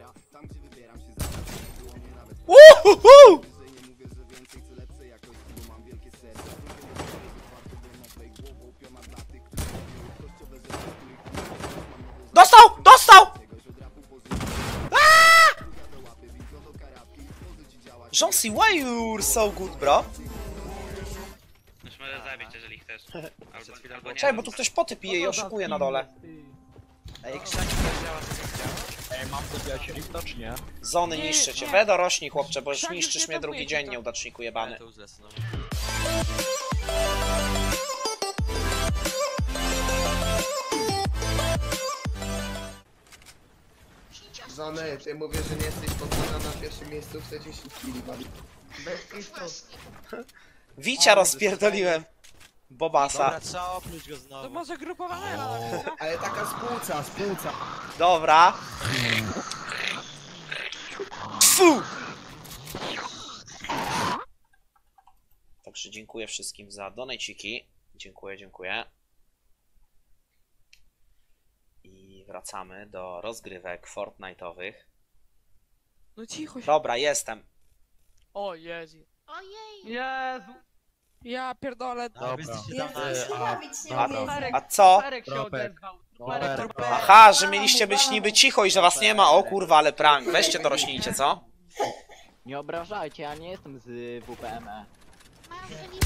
Uhuhu! Dostał! Dostał! Jonesy, why you're so good, bro? Już możesz zabić, jeżeli chcesz. Albo nie. Czekaj, bo tu ktoś poty pije i oszukuje na dole. Ej, krzaki też działa, to nie działa? Ej, mam zabijać lifta, czy nie? Zony niszczy cię. We dorośnij, chłopcze, bo już niszczysz mnie drugi dzień, nieudaczniku jebany. To uzle znowu. Zony, ty mówisz, że nie jesteś poddana na pierwszym miejscu, chcecie się chwili bawić. Wicia rozpierdoliłem. Bobasa. Dobra, trzeba opluć go znowu. To może grupowanego. Ale taka spłuca, spłuca. Dobra. Fu! Także dziękuję wszystkim za donajciki. Dziękuję, dziękuję. I wracamy do rozgrywek Fortnite'owych. No cicho się. Dobra, jestem. O Jezu. Ojej! Jezu. Ja pierdolę. No, wy jesteście Ja tam się bawić nie A, umiem. a co? Perek się Tropek. odezwał. Tropek. Aha, że mieliście być niby cicho i że was nie ma. O kurwa, ale prank. Weźcie to rośnijcie, co? Nie obrażajcie, ja nie jestem z WPME. Mają Felipe,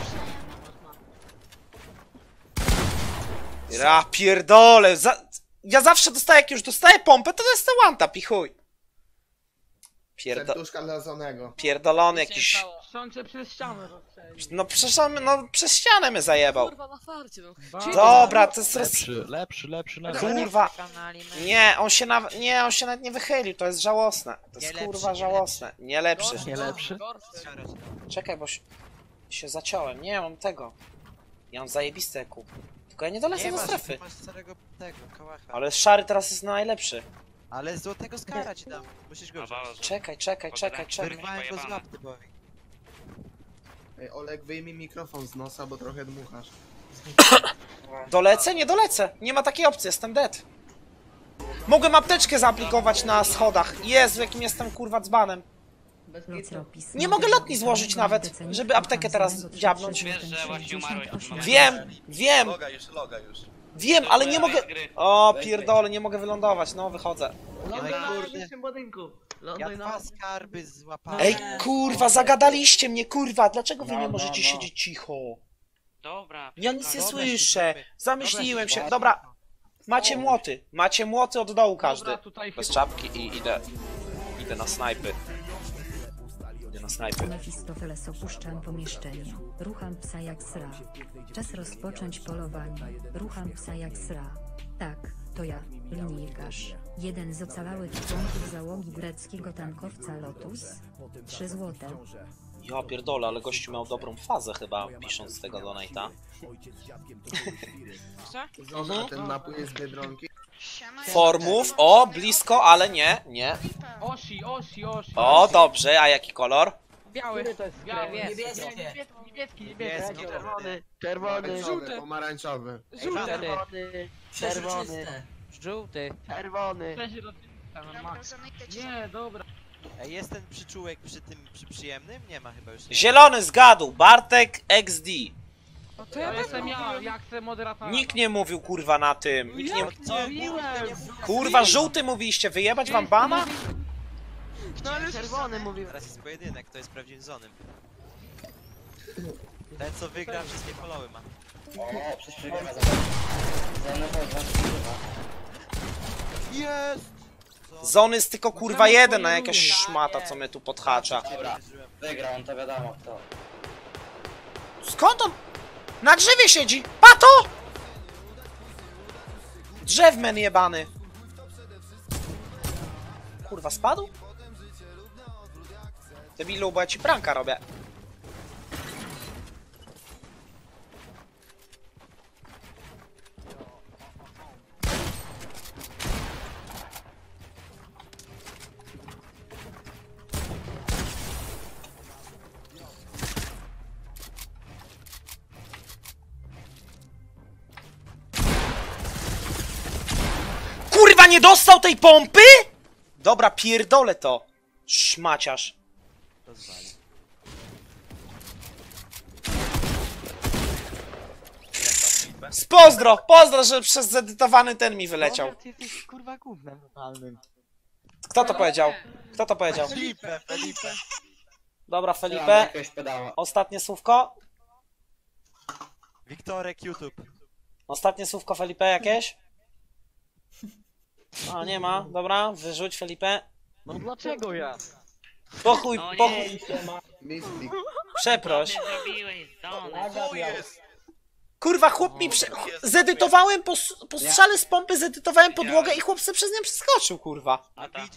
Ja pierdolę. Ja zawsze dostaję, jak już dostaję pompę, to jest one tap i chuj. Serduszka dla Zonego. Pierdolony jakiś... Sączę przez ścianę rozstrzelił. No przez ścianę mnie zajebał. Kurwa na farcie no. Dobra, to jest Lepszy. Kurwa. Nie, on się nawet nie wychylił, to jest żałosne. To jest Nie kurwa lepszy, żałosne. Nie lepszy. Nie lepszy? Czekaj, bo się zaciąłem. Nie, mam tego. Ja mam zajebiste EQ. Tylko ja nie dolecę Nie do masz, strefy. masz starego tego, kałacha. Ale szary teraz jest najlepszy. Ale złotego skara ci dam. Musisz go wziąć. Czekaj. Wyrwałem go z łap typowi. Ej, Olek, wyjmij mikrofon z nosa, bo trochę dmuchasz. Dolecę? Nie dolecę. Nie ma takiej opcji, jestem dead. Mogłem apteczkę zaaplikować na schodach. Jezu, jakim jestem kurwa dzbanem. Nie mogę lotni złożyć nawet, żeby aptekę teraz dziabnąć. Wiesz, że właśnie umarłeś. Wiem, wiem, ale nie mogę... O, pierdolę, nie mogę wylądować, no wychodzę. Ląduj na najwyższym budynku. Ja dwa skarby złapałem. Ej, kurwa, zagadaliście mnie, kurwa, dlaczego wy nie możecie siedzieć cicho? Dobra. Ja nic nie Dobra, słyszę, dobra. zamyśliłem się. Dobra. Dobra, macie młoty od dołu każdy. Dobra, tutaj Bez chyba. czapki i idę na snajpy. Idę na snajpy. Mefistofeles opuszczam pomieszczenie. Rucham psa jak sra. Czas rozpocząć polowanie. Rucham psa jak sra. Tak, to ja, linijkarz. Jeden z ocalałych członków załogi greckiego tankowca Lotus. 3 złote. Ja pierdolę, ale gościu miał dobrą fazę chyba, pisząc tego donate'a. Zona, ten napój jest z Biedronki. Formów, o, blisko, ale nie. Osi. O, dobrze, a jaki kolor? Biały. Biały. Niebieski. Czerwony, Żółty, pomarańczowy. żółty, czerwony. Nie, dobra. Ej, jest ten przyczółek przy przyjemnym? Nie ma chyba już. Nie. Zielony zgadł, Bartek XD. No to ja jestem ja chcę moderatora. Nikt nie mówił kurwa na tym. Nikt nie... Mówiłem. Kurwa, żółty mówiliście, wyjebać wam bana? No ale Czerwony mówił. Teraz jest pojedynek, kto jest prawdziwym zonem. Ten co wygra wszystkie poloły ma. Jest! Zony jest tylko kurwa jeden, a jakaś szmata, co mnie tu podhacza. Wygrał, on to wiadomo kto. Skąd on? Na drzewie siedzi! Pato! Drzewmen jebany. Kurwa, spadł? Debilu, bo ja ci pranka robię. Kurwa, nie dostał tej pompy? Dobra, pierdolę to. Szmaciarz. Rozwali. Pozdro, że przez zedytowany ten mi wyleciał. Ty jesteś kurwa gównem totalnym. Kto to powiedział? Kto to powiedział? Felipe. Dobra, Felipe. Ostatnie słówko? Wiktorek YouTube. Ostatnie słówko Felipe jakieś? A, nie ma. Dobra, wyrzuć Felipe. No dlaczego ja? Pochuj, O nie. pochuj. Mystik. Przeproś. Nie zrobiłeś, Zony. Co jest? Kurwa, chłop mi zedytowałem po strzale z pompy, zedytowałem podłogę i chłop se przez nią przeskoczył, kurwa. No to.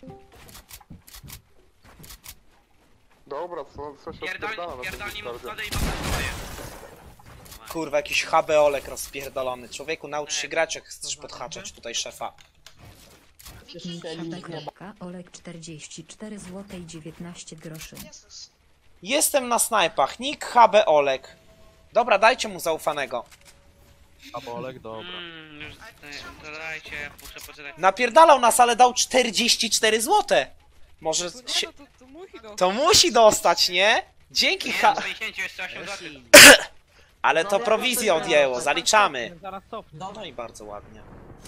Dobra, co się odpierdala na tym Pierdolni mu Discordzie? wchodzę i potem Kurwa, jakiś HB-olek rozpierdolony. Człowieku, naucz się grać, jak chcesz podhaczać tutaj szefa. Olek 44 zł i 19 groszy. Jestem na snajpach, nick HB-olek. Dobra, dajcie mu zaufanego. A bolek, dobra. Już to dajcie, muszę poczekać. Napierdalał nas, ale dał 44 zł. Może się... To musi dostać, nie? Dzięki Nie, H... 60 jeszcze 8 zł. Ale to prowizję odjęło, zaliczamy. Zaraz cofnę. No i bardzo ładnie.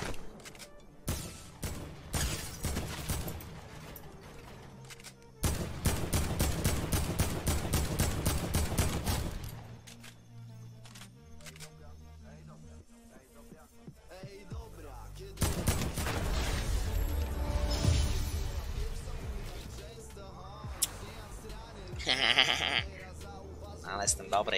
Ale jestem dobry.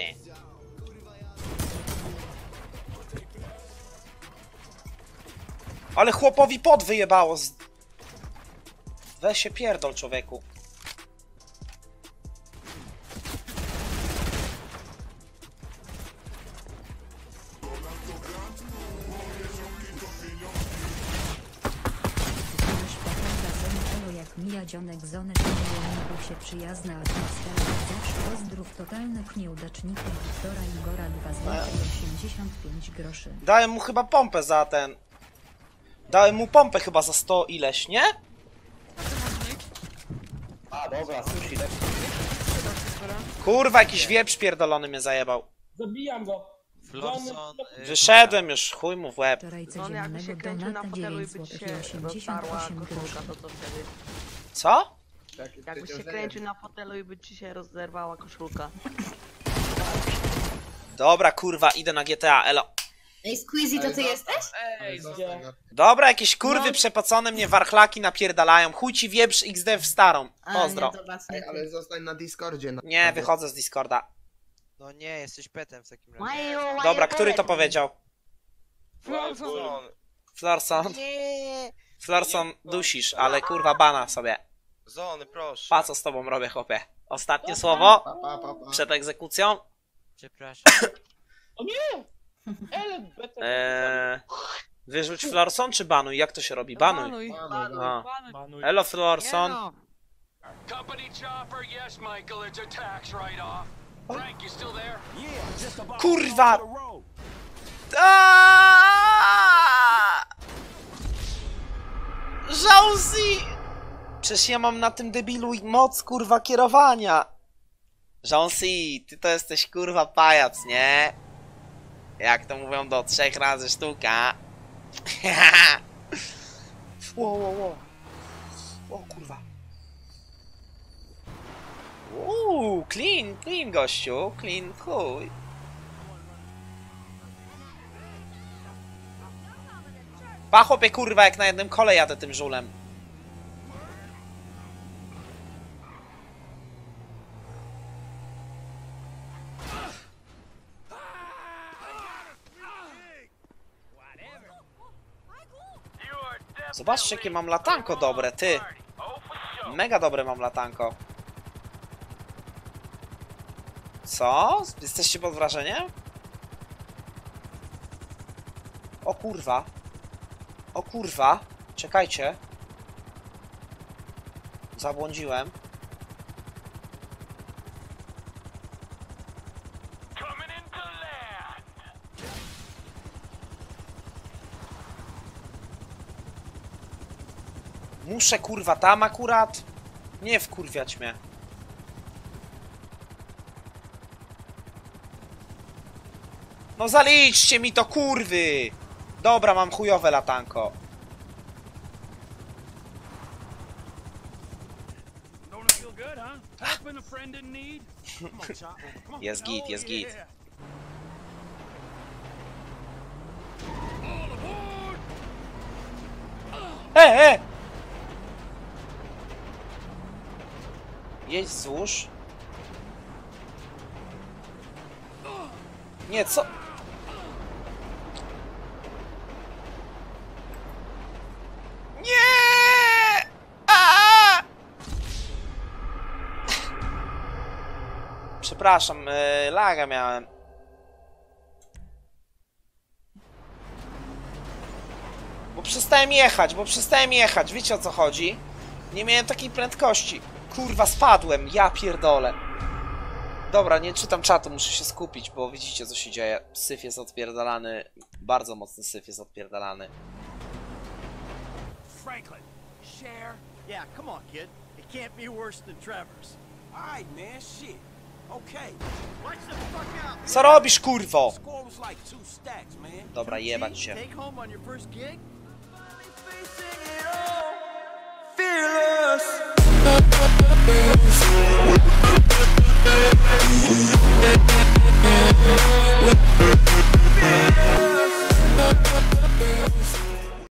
Ale chłopowi pot wyjebało z... Weź się pierdol, człowieku. Jak mija dzionek zonę, to się przyjazna atmosfera. Zawsze pozdrów totalnych nieudaczników Wiktora Igora 2 zł 85 groszy. Dałem mu chyba pompę za ten... Dałem mu pompę chyba za 100 ileś, nie? A dobra, sushi, tak. Kurwa, jakiś wieprz pierdolony mnie zajebał. Zabijam go. Florson. Wyszedłem już, chuj mu w łeb. Wczoraj codziennego donata 9 zł i 88 groszy. Co? Jakbyś się kręcił na fotelu i by ci się rozerwała koszulka. Dobra, kurwa, idę na GTA, elo. Ej, Squeezy, to ty jesteś? Dobra, jakieś kurwy przepocone mnie warchlaki napierdalają. Chuj ci wieprz XD w starą. Pozdro. Ej, ale zostań na Discordzie. No. Nie, wychodzę z Discorda. No nie, jesteś petem w takim razie. Dobra, który to powiedział? Florson. Florson dusisz, ale kurwa bana sobie. Zony, proszę. Pa, co z tobą robię, chłopie? Ostatnie słowo Pa. przed egzekucją. Przepraszam. Wyrzuć Florson czy banuj? Jak to się robi? Banuj. A. Elo Florson. Kurwa! Żałzi! Przecież ja mam na tym debilu moc kurwa kierowania. Żąsi, ty to jesteś kurwa pajac, nie? Jak to mówią, do 3 razy sztuka. Wow. O kurwa. Clean gościu, clean chuj. Pa chłopie kurwa, jak na jednym kole jadę tym żulem. Zobaczcie, jakie mam latanko dobre, ty. Mega dobre mam latanko. Co? Jesteście pod wrażeniem? O kurwa. O kurwa. Czekajcie. Zabłądziłem. Muszę kurwa tam akurat. Nie wkurwiać mnie. No zaliczcie mi to kurwy! Dobra, mam chujowe latanko. Jest git, jest git. Jedź wzdłuż. Nie, co? Nie! Przepraszam, laga miałem. Bo przestałem jechać, wiecie o co chodzi? Nie miałem takiej prędkości. Kurwa, spadłem, ja pierdolę. Dobra, nie czytam czatu, muszę się skupić, bo widzicie co się dzieje. Syf jest odpierdalany, bardzo mocny syf jest odpierdalany. Franklin, share. Yeah, come on, kid. It can't be worse than Trevor's. All right, man. Shit. Okay. Watch the fuck out. Co robisz, kurwo? Score was like 2 stacks, man. Dobra, jebać się. Take home on your first gig. Fearless.